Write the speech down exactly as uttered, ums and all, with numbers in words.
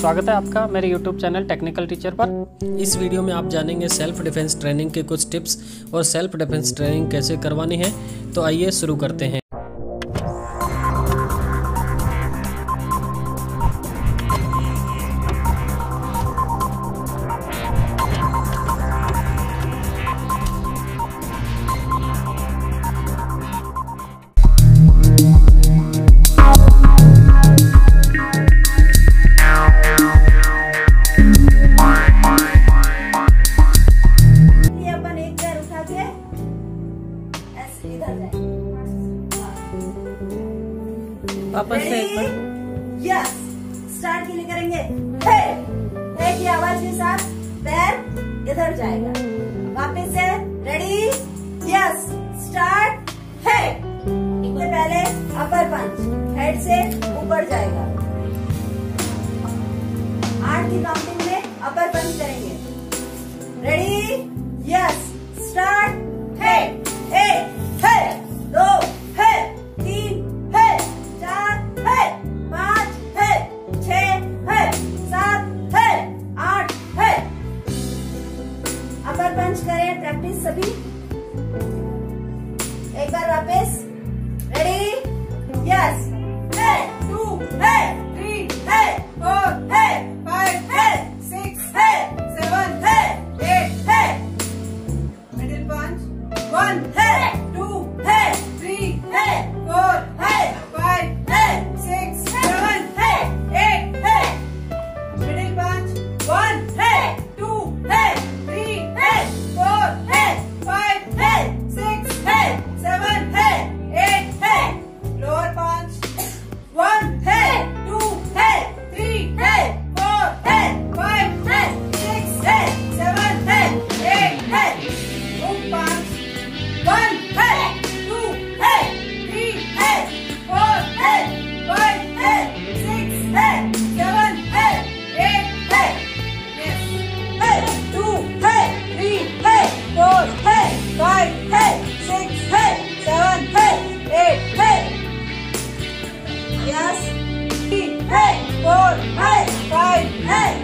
स्वागत है आपका मेरे यूट्यूब चैनल टेक्निकल टीचर पर। इस वीडियो में आप जानेंगे सेल्फ डिफेंस ट्रेनिंग के कुछ टिप्स और सेल्फ डिफेंस ट्रेनिंग कैसे करवानी है। तो आइए शुरू करते हैं। वापस से एक बार यस स्टार्ट के लिए करेंगे। हे हे की आवाज के साथ पैर इधर जाएगा। वापस से रेडी यस स्टार्ट। हे इससे पहले अपर पंच हेड से ऊपर जाएगा। आठ की काउंटिंग में अपर पंच करेंगे। Ready yes start. Hey hey hey दो हे तीन है चार है पाँच है छह है सात है आठ है। अपर पंच करें प्रैक्टिस सभी। एक बार वापस रेडी यस है टू है थ्री है फोर है फाइव है सिक्स है सेवन है एट है। मिडिल पंच वन है टू है थ्री है फोर है फाइव है सिक्स सेवन है एट है। मिडिल पंच वन है टू है थ्री है फोर है फाइव है सिक्स है सेवन है एट है। लोअर पंच वन है टू है थ्री है फोर है फाइव है सिक्स है सेवन है एट है। हुक पंच वन है टू है थ्री है फोर है फाइव है सिक्स है सेवन है एट है। है टू है थ्री है फोर है फाइव है सिक्स है सेवन है एट है। यस थ्री है फोर है फाइव है